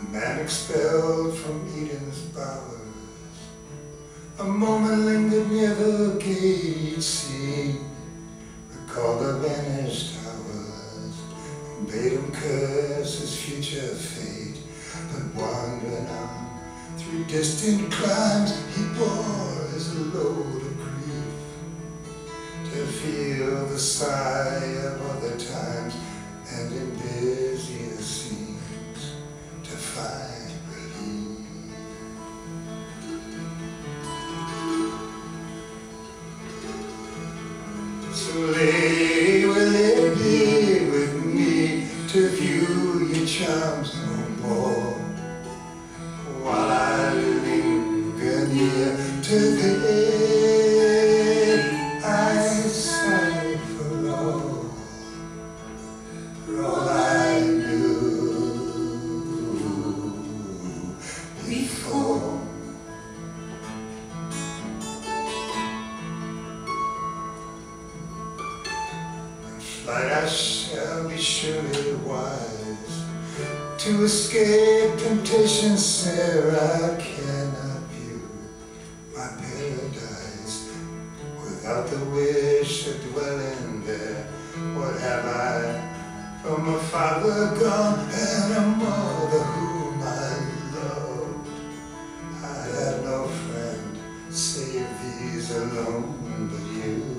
man expelled from Eden's bowers. A moment lingered near the gate, seeing, recalled the vanished hours, and bade him curse his future fate. But wandering on through distant climes, he bore his load of grief, to feel the sigh of other times, and in busier scenes to find relief. So lady, will it be with me to view your charms no more, while I linger near to the end I sigh for all I knew before. In flight I shall be surely wise, to escape temptation's snare. I cannot view my paradise without the wish of dwelling there. What have I from a father gone, and a mother whom I loved? I have no friend save these alone but you.